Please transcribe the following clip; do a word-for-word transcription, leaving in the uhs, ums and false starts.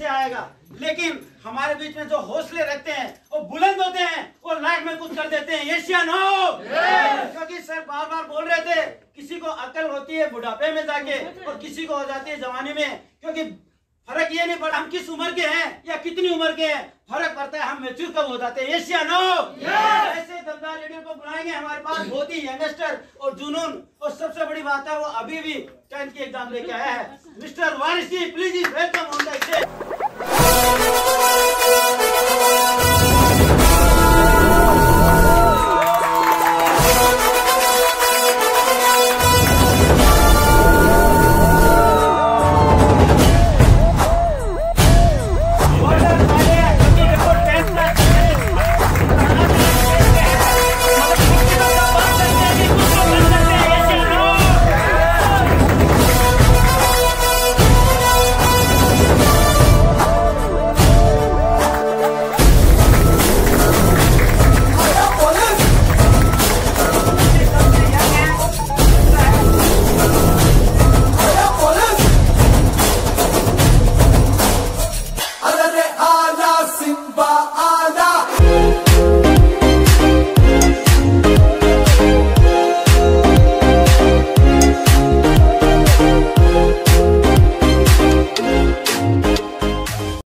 से आएगा, लेकिन हमारे बीच में जो हौसले रखते हैं वो बुलंद होते हैं, वो लाइफ में कुछ कर देते हैं। यस या नो? क्योंकि सर बार बार बोल रहे थे किसी को अकल होती है बुढ़ापे में जाके और किसी को हो जाती है जवानी में, क्योंकि फर्क ये नहीं पड़ता हम किस उम्र के हैं या कितनी उम्र के हैं, फर्क पड़ता है हम मैच्योर कब हो जाते हैं। यस या नो? ऐसे दमदार लीडर को बुलाएंगे। हमारे पास बहुत ही यंगस्टर और जुनून, और सबसे बड़ी बात है वो अभी भी टेंथ की एग्जाम लेके आया है। Mister Warsi, please welcome on the stage.